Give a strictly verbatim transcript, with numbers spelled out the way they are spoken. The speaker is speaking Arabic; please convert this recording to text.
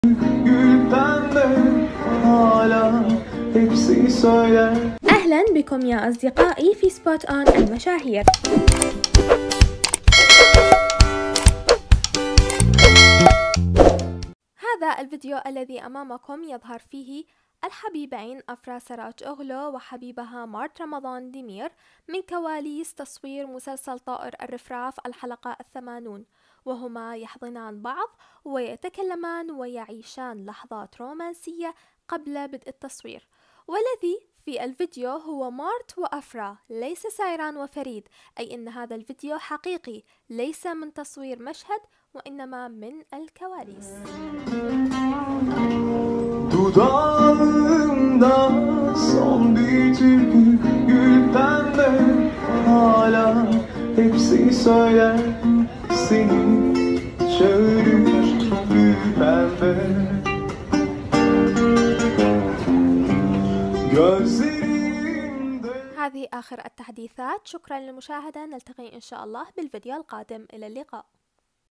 Gül pembe hala hepsi söyler. أهلا بكم يا أصدقائي في سبوت أون المشاهير. هذا الفيديو الذي أمامكم يظهر فيه الحبيبين أفرا سراج أغلو وحبيبها مارت رمضان ديمير من كواليس تصوير مسلسل طائر الرفراف الحلقة الثمانون، وهما يحضنان بعض ويتكلمان ويعيشان لحظات رومانسية قبل بدء التصوير. والذي في الفيديو هو مارت وأفرا، ليس سايران وفريد، أي أن هذا الفيديو حقيقي ليس من تصوير مشهد وإنما من الكواليس. Dudağımda son bir türkü, gül pembe hala hepsi söyler. Seni çağırır gül pembe. Gözlerimde. هذه آخر التحديثات، شكرا للمشاهدة، نلتقي إن شاء الله بالفيديو القادم، إلى اللقاء.